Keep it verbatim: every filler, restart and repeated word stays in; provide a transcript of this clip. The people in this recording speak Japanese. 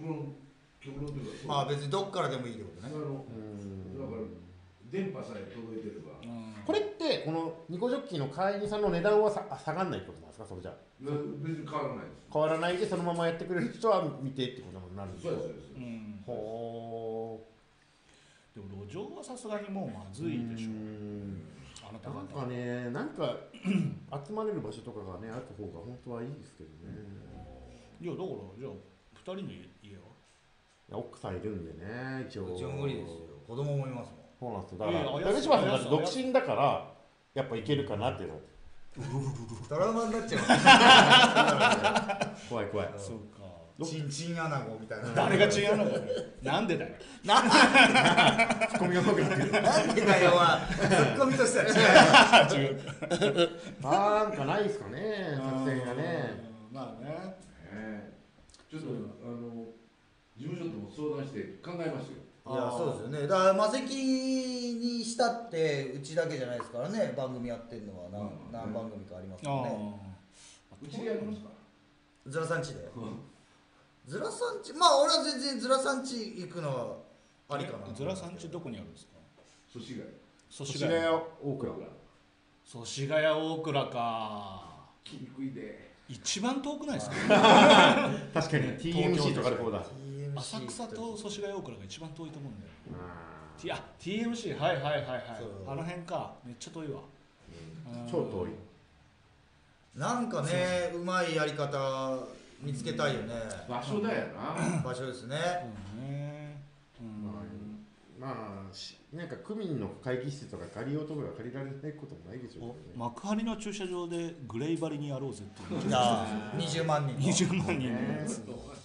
論極論というか、 まあ別にどっからでもいいってことね。 あのだから電波さえ届いてれば。 これってこのニコジョッキの会員さんの値段はさ下がらないってことなんですか？それじゃ別に変わらないです。 変わらないでそのままやってくれる人は見てってことになるんですか？ そうですそうです。 うん、 ほでも路上はさすがにもうまずいでしょう。あなたなん方かね、なんか集まれる場所とかがねあった方が本当はいいですけどね。 いやだからじゃあふたりの家は奥さんいるんでね、一応。 うちも無理ですよ。子供もいますもん。 そうなんですよ。だから、 いやいや竹島さんあやすが独身だから、やっぱいけるかなっていうの。 トラウマになっちゃう。 怖い怖い。 そうか。 チンチンアナゴみたいな。 誰が違うのかね。なんでだよ。 なんツッコミがうまくなってる。 なんでだよは、ツッコミとしては違う。 違う。 なんかないですかね、作戦がね。 まあね。 ちょっとあの事務所とも相談して考えますよ。 いや、そうですよね。だから魔石にしたってうちだけじゃないですからね。番組やってるのは何、何番組かありますからね。 うちでやりますか。 ズラさんちで。ズラさんち、まあ俺は全然ズラさんち行くのはありかな。 ズラさんちどこにあるんですか？ 祖師ヶ谷。 祖越谷大倉。 祖師ヶ谷大倉か。 来にくいで。 一番遠くないですか？ 確かに ティーエムシー とかでこうだ。 浅草と祖師ヶ谷大倉が一番遠いと思うんだよ。T、あ ティーエムシー はいはいはいはい。あの辺か。めっちゃ遠いわ。 超遠い。 なんかね、うまいやり方見つけたいよね。 場所だよな。 場所ですね。 まあなんか区民の会議室とか借りようと思えば借りられないこともないでしょうね。 幕張の駐車場でグレイバリにやろうぜっていう。 にじゅうまんにん。 にじゅうまんにんのやつ。